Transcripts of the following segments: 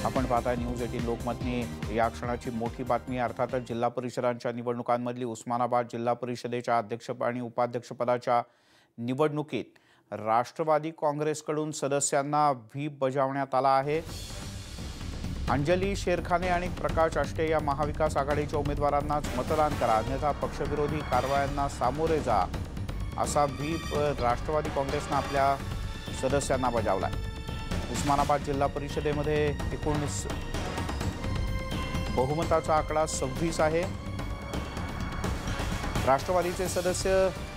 आपण पाहताय न्यूज 18 लोकमतनी या क्षणाची मोठी बातमी। अर्थातच जिल्हा परिषदांच्या निवडणुकांमधली उस्मानाबाद जिल्हा परिषदेच्या अध्यक्ष आणि उपाध्यक्षपदाच्या निवडणुकीत राष्ट्रवादी काँग्रेसकडून सदस्यांना व्हीप बजावण्यात आला आहे। अंजली शेरखाने आणि प्रकाश आष्टे या महाविकास आघाडीच्या उमेदवारांनाच मतदान करा, अन्यथा पक्षविरोधी कारवायांना सामोरे जा, असा व्हीप राष्ट्रवादी काँग्रेसने आपल्या सदस्यांना बजावला। उस्मानाबाद जिल्हा परिषदेमध्ये एकूण बहुमताचा आकडा 26 आहे। राष्ट्रवादीचे सदस्य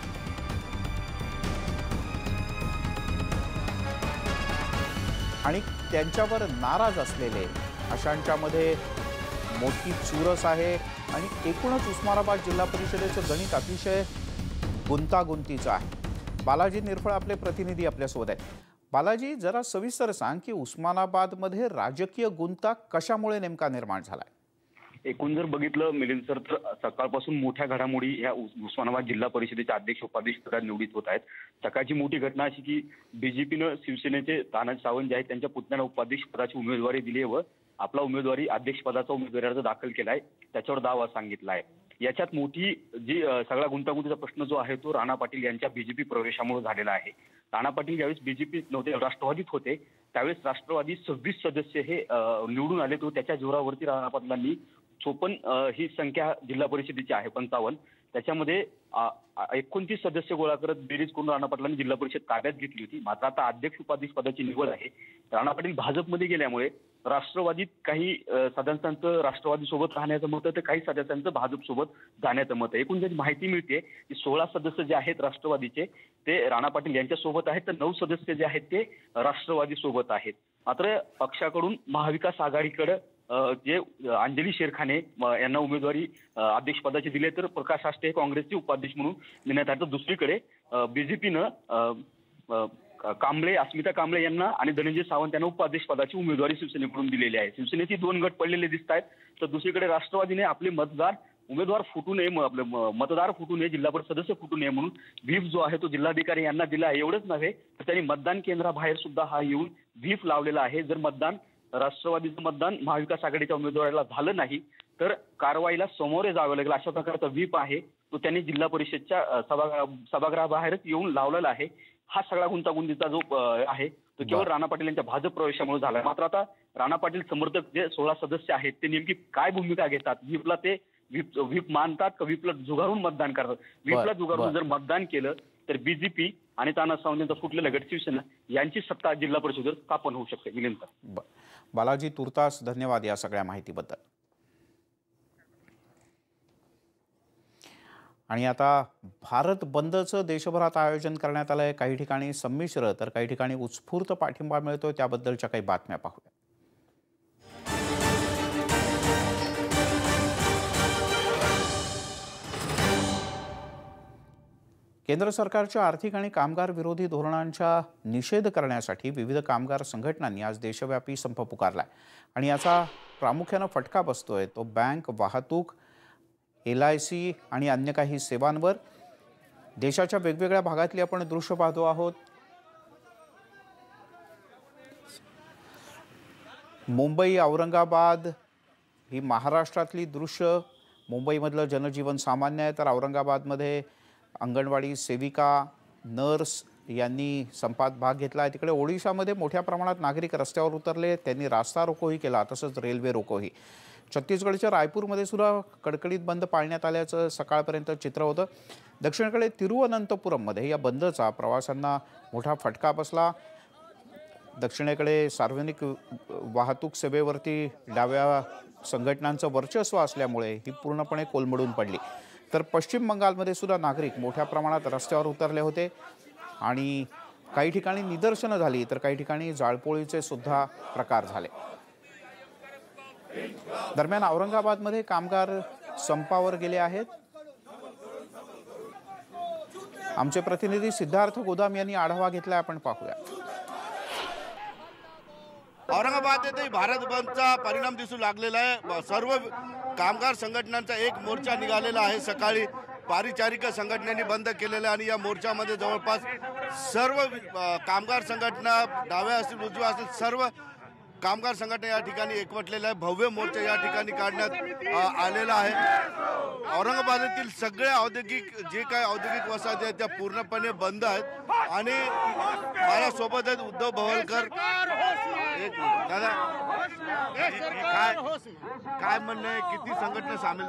आणि त्यांच्यावर नाराज असलेले अशांच्यामध्ये मोठी चुरस आहे आणि एकूणच उस्मानाबाद जिल्हा परिषदेचं गणित अतिशय गुंतागुंतीचं आहे। बालाजी निरफळ आपले प्रतिनिधी आपल्यासोबत आहेत। बालाजी, जरा सविस्तर सांग की उस्मानाबादमध्ये राजकीय गुंता कशामुळे नेमका निर्माण झालाय? एकूण जर बघितलं मिलिंद सर, तर सकाळपासून मोठ्या घडामोडी ह्या उस्मानाबाद जिल्हा परिषदेच्या अध्यक्ष उपाध्यक्ष पदात निवडीत होत आहेत। सकाळची मोठी घटना अशी की बीजेपीनं शिवसेनेचे तानाजी सावंत जे आहेत त्यांच्या पुतण्याला उपाध्यक्ष पदाची उमेदवारी दिली व आपला उमेदवारी अध्यक्षपदाचा उमेदवारी अर्ज दाखल केलाय, त्याच्यावर दावा सांगितला आहे। याच्यात मोठी जी सगळा गुंतागुंतीचा प्रश्न जो आहे तो राणा पाटील यांच्या बीजेपी प्रवेशामुळे झालेला आहे। राणा पाटील ज्यावेळेस बीजेपीत नव्हते, राष्ट्रवादीत होते, त्यावेळेस राष्ट्रवादी 26 सदस्य हे निवडून आले, तो त्याच्या जोरावरती राणा पाटलांनी 54 ही संख्या जिल्हा परिषदेची आहे 55, त्याच्यामध्ये 29 सदस्य गोळा करत बेरीज करून राणा पाटलांनी जिल्हा परिषद ताब्यात घेतली होती। मात्र आता अध्यक्ष उपाध्यक्ष पदाची निवड आहे। राणा पाटील भाजपमध्ये गेल्यामुळे राष्ट्रवादीत काही सदस्यांचं राष्ट्रवादीसोबत राहण्याचं मत आहे, तर काही सदस्यांचं भाजपसोबत जाण्याचं मत आहे। एकूण जी माहिती मिळते की 16 सदस्य जे आहेत राष्ट्रवादीचे ते राणा पाटील यांच्यासोबत आहेत, तर 9 सदस्य जे आहेत ते राष्ट्रवादीसोबत आहेत। मात्र पक्षाकडून महाविकास आघाडीकडे जे अंजली शेरखाने यांना उमेदवारी अध्यक्षपदाची दिली, तर प्रकाश आष्टे काँग्रेसचे उपाध्यक्ष म्हणून देण्यात आलं। दुसरीकडे बीजेपीनं अस्मिता कांबळे यांना आणि धनंजय सावंत यांना उपाध्यक्ष पदाची उमेदवारी शिवसेनेकडून दिलेली आहे। शिवसेनेची 2 गट पडलेले दिसत आहेत, तर दुसरीकडे राष्ट्रवादीने आपले उमेदवार फुटू नये, आपले मतदार फुटू नये, जिल्हा परिषद सदस्य फुटू नये म्हणून व्हीप जो आहे तो जिल्हाधिकारी यांना दिला आहे। एवढंच नव्हे तर त्यांनी मतदान केंद्राबाहेर सुद्धा हा येऊन व्हीप लावलेला आहे। जर राष्ट्रवादीचं मतदान महाविकास आघाडीच्या उमेदवाराला झालं नाही तर कारवाईला सामोरे जावं लागेल, अशा प्रकारचा व्हीप आहे तो त्यांनी जिल्हा परिषदच्या सभागृहाबाहेरच येऊन लावलेला आहे। हा सगळा गुंतागुंतीचा जो आहे तो केवळ राणा पाटील यांच्या भाजप प्रवेशामुळे झाला। मात्र आता राणा पाटील समर्थक जे 16 सदस्य आहेत ते नेमकी काय भूमिका घेतात? व्हीपला ते व्हीप मानतात का व्हीपला जुगारून मतदान करतात? व्हीपला जुगारून जर मतदान केलं तर बीजेपी आणि तानाजी सावंत यांचा फुटलेला गट शिवसेना यांची सत्ता जिल्हा परिषदेवर स्थापन होऊ शकते। मिलिंद बालाजी, तुर्तास धन्यवाद या सगळ्या माहितीबद्दल। आणि आता भारत बंदचं देशभरात आयोजन करण्यात आलंय। काही ठिकाणी संमिश्र तर काही ठिकाणी उत्स्फूर्त पाठिंबा मिळतोय, त्याबद्दलच्या काही बातम्या पाहूया। केंद्र सरकारच्या आर्थिक आणि कामगार विरोधी धोरणांचा निषेध करण्यासाठी विविध कामगार संघटनांनी आज देशव्यापी संप पुकारलाय आणि याचा प्रामुख्याने फटका बसतोय तो बँक, वाहतूक, LIC आणि अन्य काही सेवांवर। देशाच्या वेगवेगळ्या भागातली आपण दृश्य पाहतो आहोत। मुंबई, औरंगाबाद ही महाराष्ट्रातली दृश्य। मुंबईमधलं जनजीवन सामान्य आहे, तर औरंगाबादमध्ये अंगणवाडी सेविका, नर्स यांनी संपात भाग घेतला आहे। तिकडे ओडिशामध्ये मोठ्या प्रमाणात नागरिक रस्त्यावर उतरले, त्यांनी रास्ता रोकोही केला, तसंच रेल्वे रोकोही। छत्तीसगडच्या रायपूरमध्ये सुद्धा कडकडीत बंद पाळण्यात आल्याचं सकाळपर्यंत चित्र होतं। दक्षिणेकडे तिरुवनंतपुरममध्ये या बंदचा प्रवाशांना मोठा फटका बसला। दक्षिणेकडे सार्वजनिक वाहतूक सेवेवरती डाव्या संघटनांचं वर्चस्व असल्यामुळे ही पूर्णपणे कोलमडून पडली। तर पश्चिम बंगालमध्ये सुद्धा नागरिक मोठ्या प्रमाणात रस्त्यावर उतरले होते आणि काही ठिकाणी निदर्शनं झाली, तर काही ठिकाणी जाळपोळीचे सुद्धा प्रकार झाले। दरम्यान औरंगाबादमध्ये कामगार संपावर गेले आहेत। आमचे प्रतिनिधी सिद्धार्थ गोदाम यांनी आढावा घेतलाय, आपण पाहूया। औरंगाबाद येथे भारत बंदचा परिणाम दिसू लागलेला आहे। सर्व कामगार संघटनांचा एक मोर्चा निघालेला आहे। सकाळी पारिचारिक संघटनांनी बंद केलेला आणि या मोर्चामध्ये जवळपास सर्व कामगार संघटना, डाव्या असतील उजव्या असतील, सर्व कामगार संघटना या ठिकाणी एकवटलेला आहे. भव्य मोर्चा या ठिकाणी काढण्यात आलेला आहे. औरंगाबादेतील सगळ्या औद्योगिक जे काय औद्योगिक वसाहती आहेत त्या पूर्णपणे बंद आहेत. आणि माझ्यासोबत आहेत उद्धव भवलकर. एक मिनिट दादा, काय म्हणणं आहे, किती संघटना सामील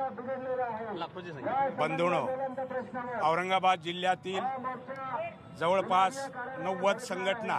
झाल्या? बंधूंनो, औरंगाबाद जिल्ह्यातील जवळपास 90 संघटना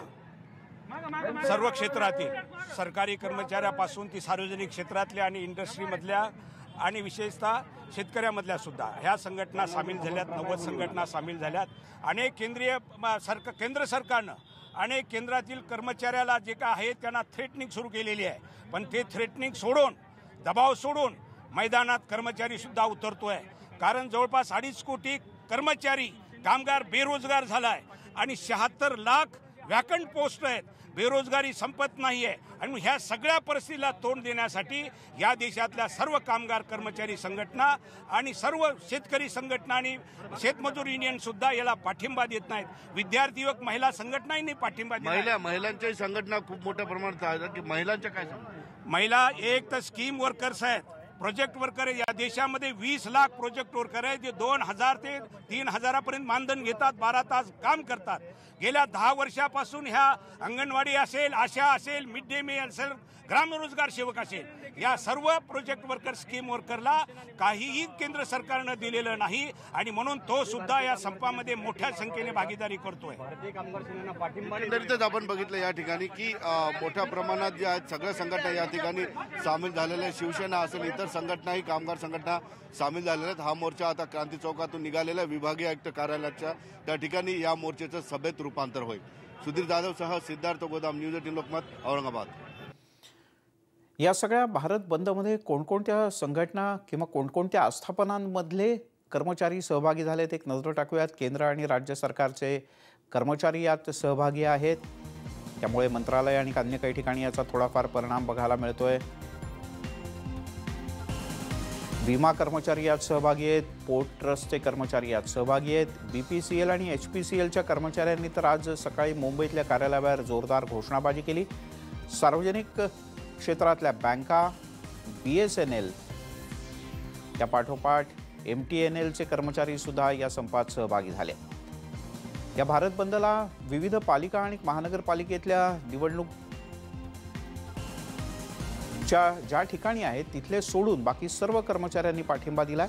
सर्व क्षेत्रातील सरकारी कर्मचाऱ्यापासून ती सार्वजनिक क्षेत्रातल्या आणि इंडस्ट्रीमधल्या आणि विशेषतः शेतकऱ्यामधल्या सुद्धा ह्या संघटना सामील झाल्यात. 90 संघटना सामील झाल्यात. अनेक केंद्र सरकारनं अनेक केंद्रातील कर्मचाऱ्याला जे काय आहे त्यांना थ्रेटनिंग सुरू केलेली आहे. पण ते थ्रेटनिंग सोडून, दबाव सोडून मैदानात कर्मचारी सुद्धा उतरतोय. कारण जवळपास 2.5 कोटी कर्मचारी कामगार बेरोजगार झालाय आणि 76 लाख वॅकंट पोस्ट आहेत. बेरोजगारी संपत नाही आहे. आणि ह्या सगळ्या परिस्थितीला तोंड देण्यासाठी या देशातल्या सर्व कामगार कर्मचारी संघटना आणि सर्व शेतकरी संघटना आणि शेतमजूर युनियन सुद्धा याला पाठिंबा देत नाहीत. विद्यार्थी व महिला संघटनांनी पाठिंबा दिला. महिलांच्या संघटना खूप मोठ्या प्रमाणात आहेत की महिलांच्या काय महिला एक तर स्कीम वर्कर्स आहेत, प्रोजेक्ट वर्कर आहे. या देशामध्ये 20 लाख प्रोजेक्ट वर्कर आहेत जे 2000 ते 3000 मानधन घेतात, 12 तास काम करतात. गेल्या 10 वर्षापासून ह्या अंगणवाडी असेल, आशा असेल, मिड डे मील असेल, ग्रामरोजगार सेवक असेल, या सर्व प्रोजेक्ट वर्कर स्कीम वर्करला काहीही केंद्र सरकारनं दिलेलं नाही. आणि म्हणून तो सुद्धा या संपामध्ये मोठ्या संख्येने भागीदारी करतोय. एकंदरीतच आपण बघितलं या ठिकाणी की मोठ्या प्रमाणात जे आहेत सगळ्या संघटना या ठिकाणी सामील झालेल्या आहेत. शिवसेना असेल, इतर संघटनाही, कामगार संघटना सामील झालेल्या आहेत. हा मोर्चा आता क्रांती चौकातून निघालेला विभागीय आयुक्त कार्यालयाच्या त्या ठिकाणी या मोर्चाचं सभेत रूपांतर होईल. सुधीर जाधवसह सिद्धार्थ गोदाम, न्यूज 18 लोकमत, औरंगाबाद. या सगळ्या भारत बंदमध्ये कोणकोणत्या संघटना किंवा कोणकोणत्या आस्थापनांमधले कर्मचारी सहभागी झालेत एक नजर टाकूयात. केंद्र आणि राज्य सरकारचे कर्मचारी यात सहभागी आहेत. त्यामुळे मंत्रालय आणि अन्य काही ठिकाणी याचा थोडाफार परिणाम बघायला मिळतोय. विमा कर्मचारी यात सहभागी आहेत. पोर्ट ट्रस्टचे कर्मचारी यात सहभागी आहेत. BPCL आणि HPCLच्या कर्मचाऱ्यांनी तर आज सकाळी मुंबईतल्या कार्यालयाबाहेर जोरदार घोषणाबाजी केली. सार्वजनिक क्षेत्रातल्या बँका, BSNL, त्या पाठोपाठ MTNLचे कर्मचारी सुद्धा या संपात सहभागी झाले. या भारत बंदला विविध पालिका आणि महानगरपालिकेतल्या निवडणूक ज्या ठिकाणी आहेत तिथले सोडून बाकी सर्व कर्मचाऱ्यांनी पाठिंबा दिलाय.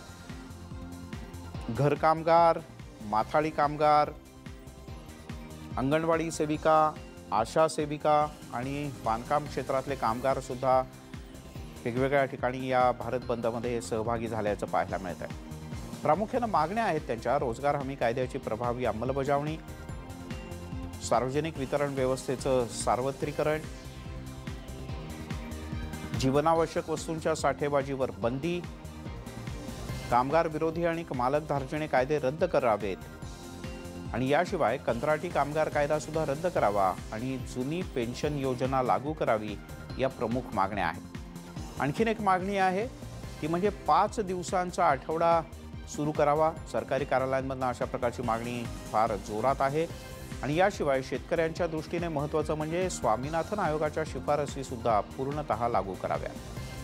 घर कामगार, माथाडी कामगार, अंगणवाडी सेविका, आशा सेविका आणि बांधकाम क्षेत्रातले कामगार सुद्धा वेगवेगळ्या ठिकाणी या भारत बंदमध्ये सहभागी झाल्याचं पाहायला मिळत आहे. प्रामुख्यानं मागण्या आहेत त्यांच्या रोजगार हमी कायद्याची प्रभावी अंमलबजावणी, सार्वजनिक वितरण व्यवस्थेचं सार्वत्रिकरण, जीवनावश्यक वस्तूंच्या साठेबाजीवर बंदी, कामगार विरोधी आणि मालक धार्जिणे कायदे रद्द करावेत आणि याशिवाय कंत्राटी कामगार कायदा सुद्धा रद्द करावा आणि जुनी पेन्शन योजना लागू करावी या प्रमुख मागण्या आहेत. आणखीन एक मागणी आहे ती म्हणजे 5 दिवसांचा आठवडा सुरू करावा. सरकारी कार्यालयांमधून अशा प्रकारची मागणी फार जोरात आहे. आणि याशिवाय शेतकऱ्यांच्या दृष्टीने महत्त्वाचं म्हणजे स्वामीनाथन आयोगाच्या शिफारसी सुद्धा पूर्णतः लागू कराव्यात.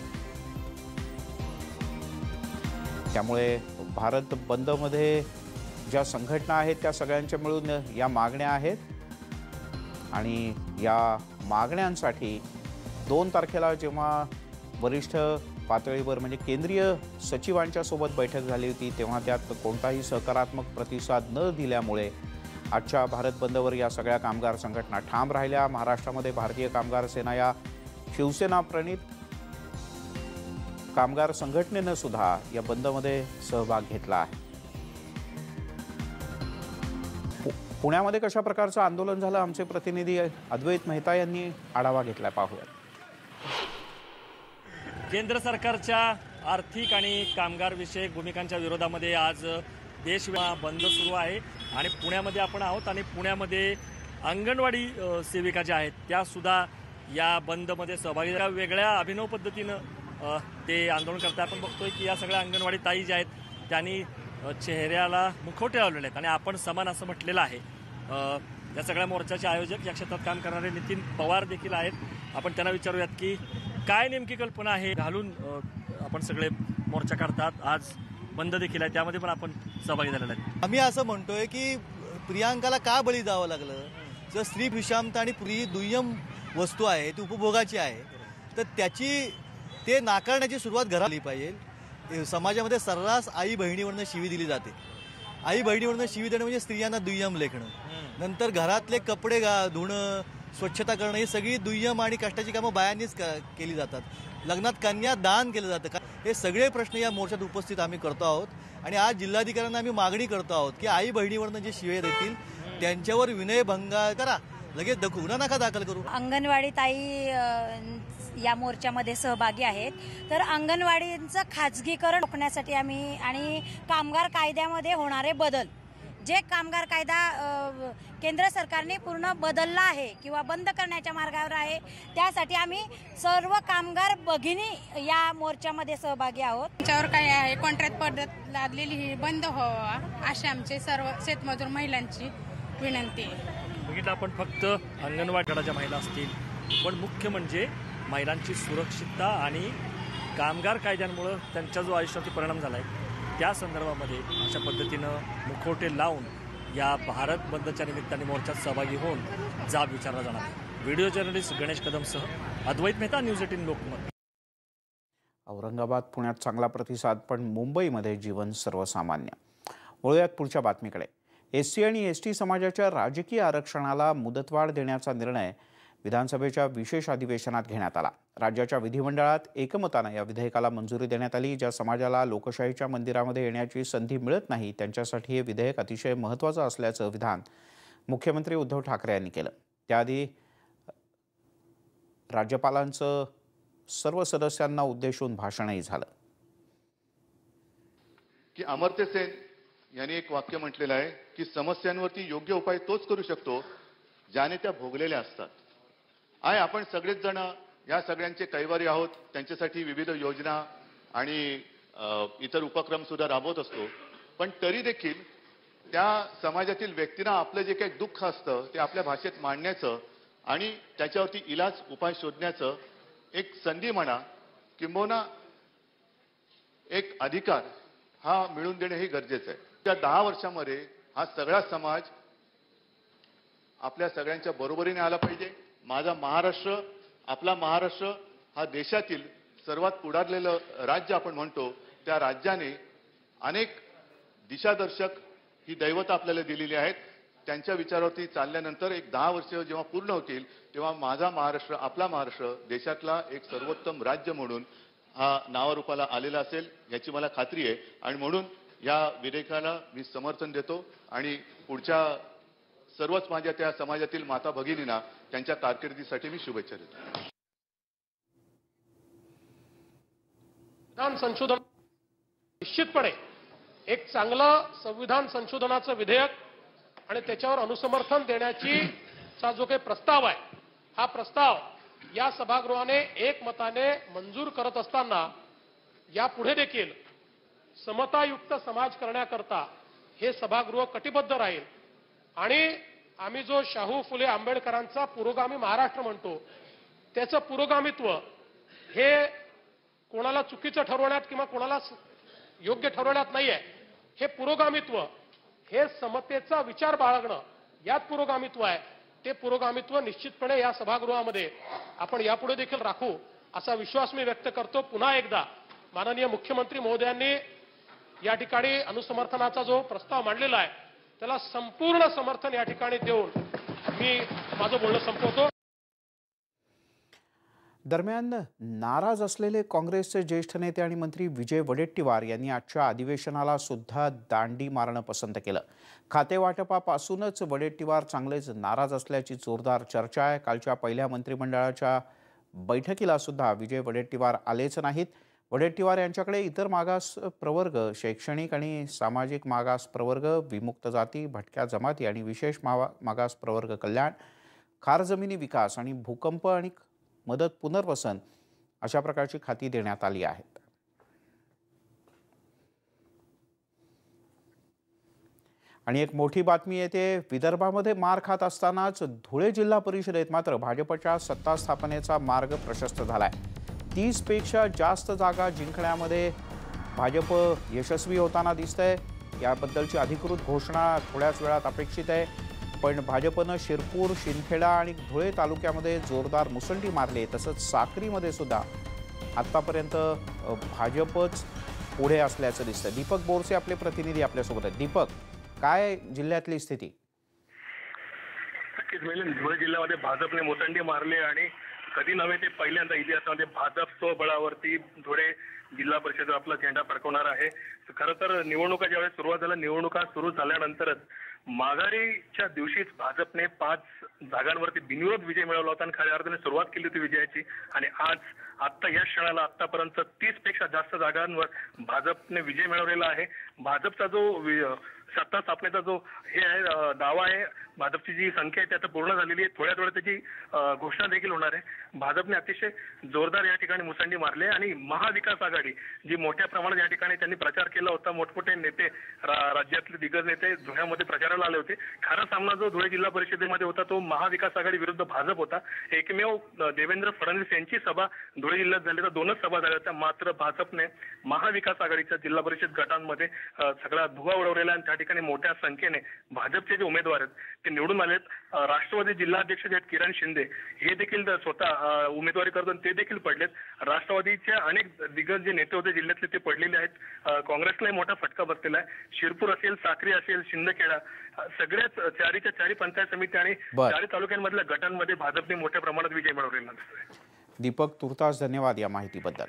त्यामुळे भारत बंदमध्ये ज्या संघटना आहेत त्या सगळ्यांच्या मिळून या मागण्या आहेत आणि या मागण्यांसाठी 2 तारखेला जेव्हा वरिष्ठ पातळीवर म्हणजे केंद्रीय सचिवांच्या सोबत बैठक झाली होती तेव्हा त्यात कोणताही सकारात्मक प्रतिसाद न दिल्यामुळे आजच्या भारत बंदवर या सगळ्या कामगार संघटना ठाम राहिल्या. महाराष्ट्रामध्ये भारतीय कामगार सेना या शिवसेना प्रणित कामगार संघटनेनं सुद्धा या बंदमध्ये सहभाग घेतला आहे. पुण्यामध्ये कशा प्रकारचं आंदोलन झालं आमचे प्रतिनिधी अद्वैत मेहता यांनी आढावा घेतलाय, पाहूया. केंद्र सरकारच्या आर्थिक आणि कामगार विषयक भूमिकांच्या विरोधामध्ये आज देशव्यापी बंद सुरू आहे आणि पुण्यामध्ये आपण आहोत आणि पुण्यामध्ये अंगणवाडी सेविका ज्या आहेत त्या सुद्धा या बंदमध्ये सहभागी झाल्या. वेगळ्या अभिनव पद्धतीनं ते आंदोलन करतात. आपण बघतोय की या सगळ्या अंगणवाडी ताई ज्या आहेत त्यांनी चेहऱ्याला मुखवटे लावलेले आहेत आणि आपण समान असं म्हटलेलं आहे. या सगळ्या मोर्चाचे आयोजक या क्षेत्रात काम करणारे नितीन पवार देखील आहेत. आपण त्यांना विचारूयात की काय नेमकी कल्पना आहे घालून आपण सगळे मोर्चा काढतात, आज बंद देखील आहे, त्यामध्ये पण आपण सहभागी झालेला आहे. आम्ही असं म्हणतोय की प्रियांकाला का बळी द्यावं लागलं? जर स्त्री विषमता आणि पुरी दुय्यम वस्तू आहे, ती उपभोगाची आहे, तर ते नाकारण्याची सुरुवात घरात झाली पाहिजे. समाजामध्ये सर्रास आई बहिणीवरनं शिवी दिली जाते. आई बहिणीवरनं शिवी देणं म्हणजे स्त्रियांना दुय्यम लेखणं. नंतर घरातले कपडे धुणं, स्वच्छता करणं ही सगळी दुय्यम आणि कष्टाची कामं बायांनीच केली जातात. लग्नात कन्या दान केलं जातं. हे सगळे प्रश्न या मोर्चात उपस्थित आम्ही करतो आहोत आणि आज जिल्हाधिकाऱ्यांना आम्ही मागणी करतो आहोत की आई बहिणीवरनं जे शिवे देतील त्यांच्यावर विनयभंग करा, लगेच गुन्हा नका दाखल करू. अंगणवाडी ताई या मोर्चामध्ये सहभागी आहेत. तर अंगणवाडीचं खाजगीकरण रोखण्यासाठी आम्ही आणि कामगार कायद्यामध्ये होणारे बदल, जे कामगार कायदा केंद्र सरकारने पूर्ण बदलला आहे किंवा बंद करण्याच्या मार्गावर आहे, त्यासाठी आम्ही सर्व कामगार भगिनी या मोर्चामध्ये सहभागी आहोत. त्याच्यावर काय आहे, कॉन्ट्रॅक्ट पद्धत लादलेली ही बंद व्हावा अशी आमचे सर्व शेतमजूर महिलांची विनंती आहे. बघितलं आपण फक्त अंगणवाडी गटाच्या महिला असतील, पण मुख्य म्हणजे महिलांची सुरक्षितता आणि कामगार कायद्यांमुळे त्यांच्या जो आयुष्यावरती परिणाम झाला आहे त्या संदर्भामध्ये अशा पद्धतीनं मुखवटे लावून या भारत बंदच्या निमित्ताने मोर्चात सहभागी होऊन जाब विचारला जाणार आहे. व्हिडिओ जर्नलिस्ट गणेश कदमसह अद्वैत मेहता, न्यूज 18 लोकमत. औरंगाबाद पुण्यात चांगला प्रतिसाद, पण मुंबईमध्ये जीवन सर्वसामान्य. वळूयात पुढच्या बातमीकडे. SC आणि ST समाजाच्या राजकीय आरक्षणाला मुदतवाढ देण्याचा निर्णय विधानसभेच्या विशेष अधिवेशनात घेण्यात आला. राज्याच्या विधिमंडळात एकमतानं या विधेयकाला मंजुरी देण्यात आली. ज्या समाजाला लोकशाहीच्या मंदिरामध्ये येण्याची संधी मिळत नाही त्यांच्यासाठी हे विधेयक अतिशय महत्त्वाचं असल्याचं विधान मुख्यमंत्री उद्धव ठाकरे यांनी केलं. त्याआधी राज्यपालांचं सर्व सदस्यांना उद्देशून भाषणही झालं. की अमर्त्य सेन यांनी एक वाक्य म्हटलेलं आहे की समस्यांवरती योग्य उपाय तोच करू शकतो ज्याने त्या भोगलेल्या असतात. आहे आपण सगळेच जण या सगळ्यांचे कैवारी आहोत. त्यांच्यासाठी विविध योजना आणि इतर उपक्रम सुद्धा राबवत असतो. पण तरी देखील त्या समाजातील व्यक्तींना आपलं जे काही दुःख असतं ते आपल्या भाषेत मांडण्याचं आणि त्याच्यावरती इलाज उपाय शोधण्याचं एक संधी म्हणा किंबहुना एक अधिकार हा मिळवून देणे हे गरजेचं आहे. त्या 10 वर्षामध्ये हा सगळा समाज आपल्या सगळ्यांच्या बरोबरीने आला पाहिजे. माझा महाराष्ट्र, आपला महाराष्ट्र हा देशातील सर्वात पुढारलेलं राज्य आपण म्हणतो. त्या राज्याने अनेक दिशादर्शक ही दैवत आपल्याला दिलेली आहेत. त्यांच्या विचारावरती चालल्यानंतर एक 10 वर्ष जेव्हा पूर्ण होतील तेव्हा माझा महाराष्ट्र, आपला महाराष्ट्र देशातला एक सर्वोत्तम राज्य म्हणून हा नावारूपाला आलेला असेल याची मला खात्री आहे. आणि म्हणून या विधेयकाला मी समर्थन देतो आणि पुढच्या सर्वच माझ्या त्या समाजातील माता भगिनींना त्यांच्या कारकिर्दीसाठी मी शुभेच्छा देतो. संविधान संशोधन निश्चितपणे एक चांगलं संविधान संशोधनाचं विधेयक आणि त्याच्यावर अनुसमर्थन देण्याची चा जो काही प्रस्ताव आहे, हा प्रस्ताव या सभागृहाने एकमताने मंजूर करत असताना यापुढे देखील समतायुक्त समाज करण्याकरता हे सभागृह कटिबद्ध राहील. आणि आम्ही जो शाहू फुले आंबेडकरांचा पुरोगामी महाराष्ट्र म्हणतो त्याचं पुरोगामित्व हे कोणाला चुकीचं ठरवण्यात किंवा कोणाला योग्य ठरवण्यात नाहीये. हे पुरोगामित्व हे समतेचा विचार बाळगणं यात पुरोगामित्व आहे. ते पुरोगामित्व निश्चितपणे या सभागृहामध्ये आपण यापुढे देखील राखू असा विश्वास मी व्यक्त करतो. पुन्हा एकदा माननीय मुख्यमंत्री महोदयांनी या ठिकाणी अनुसमर्थनाचा जो प्रस्ताव मांडलेला आहे त्याला संपूर्ण समर्थन या ठिकाणी देऊन मी माझं बोलणं संपवतो. दरम्यान नाराज असलेले काँग्रेसचे ज्येष्ठ नेते आणि मंत्री विजय वडेट्टीवार यांनी आजच्या अधिवेशनाला सुद्धा दांडी मारणं पसंत केलं. खातेवाटपापासूनच वडेट्टीवार चांगलेच नाराज असल्याची जोरदार चर्चा आहे. कालच्या पहिल्या मंत्रिमंडळाच्या बैठकीला सुद्धा विजय वडेट्टीवार आलेच नाहीत. वडेट्टीवार यांच्याकडे इतर मागास प्रवर्ग, शैक्षणिक आणि सामाजिक मागास प्रवर्ग, विमुक्त जाती, भटक्या जमाती आणि विशेष मागास प्रवर्ग कल्याण, खार जमिनी विकास आणि भूकंप आणि मदत पुनर्वसन अशा प्रकारची खाती देण्यात आली आहेत. आणि एक मोठी बातमी येते, विदर्भामध्ये मार खात असतानाच धुळे जिल्हा परिषदेत मात्र भाजपच्या सत्ता स्थापनेचा मार्ग प्रशस्त झालाय. 30 पेक्षा जास्त जागा जिंकण्यामध्ये भाजप यशस्वी होताना दिसतंय. याबद्दलची अधिकृत घोषणा थोड्याच वेळात अपेक्षित आहे. पण भाजपनं शिरपूर, शिंदखेडा आणि धुळे तालुक्यामध्ये जोरदार मुसंडी मारली. तसंच साक्रीमध्ये सुद्धा आत्तापर्यंत भाजपच पुढे असल्याचं दिसतं. दीपक बोरसे आपले प्रतिनिधी आपल्यासोबत आहेत. दीपक, काय जिल्ह्यातली स्थिती? नक्कीच मिळेल. धुळे जिल्ह्यामध्ये भाजपने मुसंडी मारली आणि कधी नव्हे ते पहिल्यांदा इतिहासामध्ये भाजप स्वबळावरती धुळे जिल्हा परिषद आपला झेंडा फडकवणार आहे. खरं तर निवडणुका ज्यावेळेस सुरुवात झाल्या, निवडणुका सुरू झाल्यानंतरच माघारीच्या दिवशीच भाजपने 5 जागांवरती बिनविरोध विजय मिळवला होता आणि खऱ्या अर्थाने सुरुवात केली होती विजयाची. आणि आता या क्षणाला आतापर्यंत 30 पेक्षा जास्त जागांवर भाजपने विजय मिळवलेला आहे. भाजपचा जो सत्ता स्थापनेचा जो हे आहे दावा आहे, भाजपची जी संख्या आहे ती आता पूर्ण झालेली आहे. थोड्या त्याची घोषणा देखील होणार आहे. भाजपने अतिशय जोरदार या ठिकाणी मुसंडी मारली आणि महाविकास आघाडी जी मोठ्या प्रमाणात या ठिकाणी त्यांनी प्रचार केला होता. मोठमोठे नेते, राज्यातले दिग्गज नेते धुळ्यामध्ये प्रचाराला आले होते. खरा सामना जो धुळे जिल्हा परिषदेमध्ये होता तो महाविकास आघाडी विरुद्ध भाजप होता. एकमेव देवेंद्र फडणवीस यांची सभा धुळे जिल्ह्यात झाली तर 2च सभा झाल्या होत्या. मात्र भाजपने महाविकास आघाडीच्या जिल्हा परिषद गटांमध्ये सगळा धुवा उडवलेला आणि त्या ठिकाणी मोठ्या संख्येने भाजपचे जे उमेदवार आहेत ते निवडून आलेत. राष्ट्रवादी जिल्हाध्यक्ष जे आहेत किरण शिंदे हे देखील स्वतः उमेदवारी करतात, ते देखील पडलेत. राष्ट्रवादीचे अनेक दिग्गज जे नेते होते जिल्ह्यातले ते पडलेले आहेत. काँग्रेसलाही मोठा फटका बसलेला आहे. शिरपूर असेल, साक्री असेल, शिंदखेडा सगळ्याच चारीच्या चारी पंचायत समिती आणि चारी तालुक्यांमधल्या गटांमध्ये भाजपने मोठ्या प्रमाणात विजय मिळवलेला आहे. दीपक, तुर्तास धन्यवाद या माहितीबद्दल.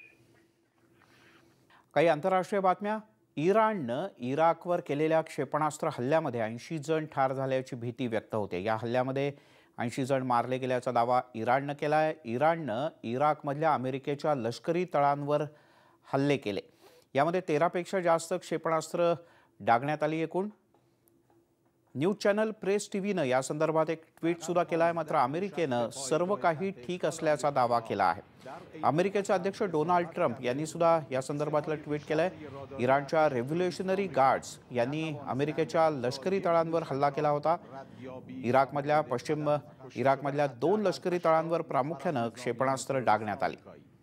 काही आंतरराष्ट्रीय बातम्या. इराणनं इराकवर केलेल्या क्षेपणास्त्र हल्ल्यामध्ये 80 जण ठार झाल्याची भीती व्यक्त होते. या हल्ल्यामध्ये 80 जण मारले गेल्याचा दावा इराणनं केला आहे. इराणनं इराकमधल्या अमेरिकेच्या लष्करी तळांवर हल्ले केले. यामध्ये 13 पेक्षा जास्त क्षेपणास्त्र डागण्यात आली. एकूण न्यूज चॅनल प्रेस टीव्हीनं या संदर्भात एक ट्विट सुद्धा केला आहे. मात्र अमेरिकेनं सर्व काही ठीक असल्याचा दावा केला आहे. अमेरिकेचे अध्यक्ष डोनाल्ड ट्रम्प यांनी सुद्धा या संदर्भातलं ट्विट केलं आहे. इराणच्या रेव्होल्युशनरी गार्ड्स यांनी अमेरिकेच्या लष्करी तळांवर हल्ला केला होता. पश्चिम इराकमधल्या 2 लष्करी तळांवर प्रामुख्यानं क्षेपणास्त्र डागण्यात आली.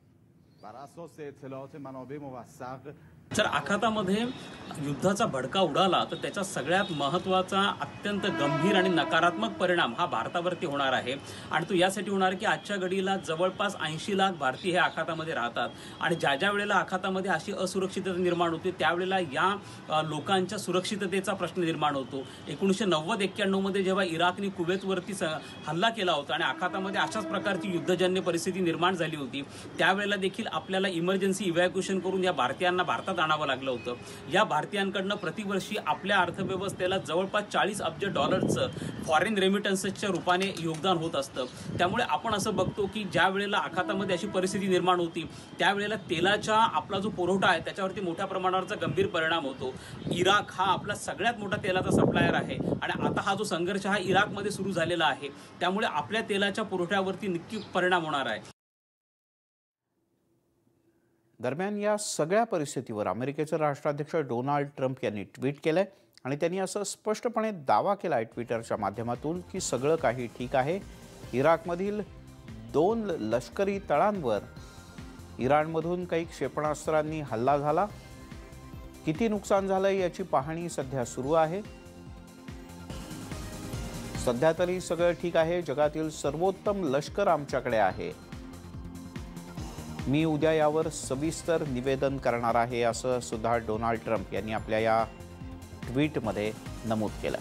जर आखातामध्ये युद्धाचा भडका उडाला तर त्याचा सगळ्यात महत्त्वाचा, अत्यंत गंभीर आणि नकारात्मक परिणाम हा भारतावरती होणार आहे. आणि तो यासाठी होणार की आजच्या घडीला जवळपास 80 लाख भारतीय हे आखातामध्ये राहतात आणि ज्या वेळेला आखातामध्ये अशी असुरक्षितता निर्माण होते त्यावेळेला या लोकांच्या सुरक्षिततेचा प्रश्न निर्माण होतो. 1990-91 मध्ये जेव्हा इराकने कुवेतवरती हल्ला केला होता आणि आखातामध्ये अशाच प्रकारची युद्धजन्य परिस्थिती निर्माण झाली होती, त्यावेळेला देखील आपल्याला इमर्जन्सी इव्हॅक्युएशन करून या भारतीयांना भारतात आणावं लागलं होतं. या भारतीयांकडनं प्रतिवर्षी आपल्या अर्थव्यवस्थेला जवळपास $40 अब्ज फॉरेन रेमिटन्सेसच्या रूपाने योगदान होत असतं. त्यामुळे आपण असं बघतो की ज्या वेळेला आखातामध्ये अशी परिस्थिती निर्माण होती त्यावेळेला तेलाचा आपला जो पुरवठा आहे त्याच्यावरती मोठ्या प्रमाणावरचा गंभीर परिणाम होतो. इराक हा आपला सगळ्यात मोठा तेलाचा सप्लायर आहे आणि आता हा जो संघर्ष हा इराकमध्ये सुरू झालेला आहे त्यामुळे आपल्या तेलाच्या पुरवठ्यावरती नक्की परिणाम होणार आहे. दरम्यान या सगळ्या परिस्थितीवर अमेरिकेचे राष्ट्राध्यक्ष डोनाल्ड ट्रम्प यांनी ट्विट केलंय आणि त्यांनी असं स्पष्टपणे दावा केला आहे ट्विटरच्या माध्यमातून की सगळं काही ठीक आहे. इराकमधील 2 लष्करी तळांवर इराणमधून काही क्षेपणास्त्रांनी हल्ला झाला. किती नुकसान झालं याची पाहणी सध्या सुरू आहे. सध्या तरी सगळं ठीक आहे. जगातील सर्वोत्तम लष्कर आमच्याकडे आहे. मी उद्या यावर सविस्तर निवेदन करणार आहे असं सुद्धा डोनाल्ड ट्रम्प यांनी आपल्या या ट्विटमध्ये नमूद केलं.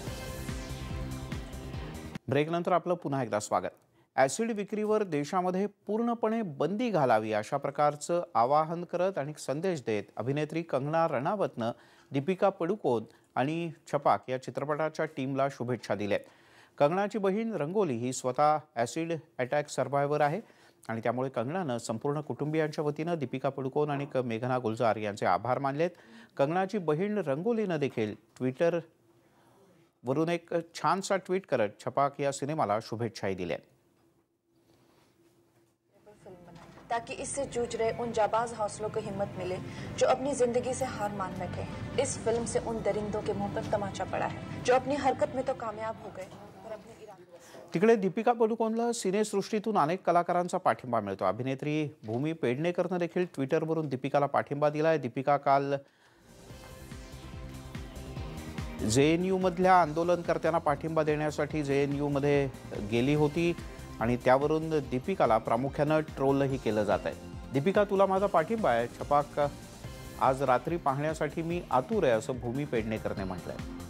ब्रेकनंतर आपलं पुन्हा एकदा स्वागत. ॲसिड विक्रीवर देशामध्ये पूर्णपणे बंदी घालावी अशा प्रकारचं आवाहन करत आणि संदेश देत अभिनेत्री कंगना रणावतनं दीपिका पडुकोन आणि छपाक या चित्रपटाच्या टीमला शुभेच्छा दिल्या. कंगनाची बहीण रंगोली ही स्वतः ॲसिड अटॅक सर्व्हायव्हर आहे आणि त्यामुळे कंगनानं संपूर्ण कुटुंबियांच्या वतीनं दीपिका पडुकोन आणि मेघना गुलजार यांचे आभार मानलेत. कंगनाची बहीण रंगोलीनं देखील ट्विटरवरून एक छानसा ट्विट करत छपाक या सिनेमाला शुभेच्छाही दिल्या. ताकि इससे जूझ रहे उन जाबाज हौसलों को हिम्मत मिले जो अपनी जिंदगी से हार मान बैठे। इस फिल्म से उन दरिंदों के मुंह पर तमाचा पड़ा है जो अपनी हरकत में तो कामयाब हो गए पर अपने इरादे। तिकडे दीपिका पडुकोनला सिनेसृष्टीतून अनेक कलाकारांचा पाठिंबा मिळतो। अभिनेत्री भूमी पेडणेकरनं देखील ट्विटरवरून दीपिकाला पाठिंबा दिलाय। दीपिका काल JNU मधल्या आंदोलनकर्त्यांना पाठिंबा देण्यासाठी JNU मध्ये गेली होती आणि त्यावरून दीपिकाला प्रामुख्यानं ट्रोलही केलं जात आहे। दीपिका, तुला माझा पाठिंबा आहे, छपाक आज रात्री पाहण्यासाठी मी आतुर आहे, असं भूमी पेडणेकरने म्हटलंय।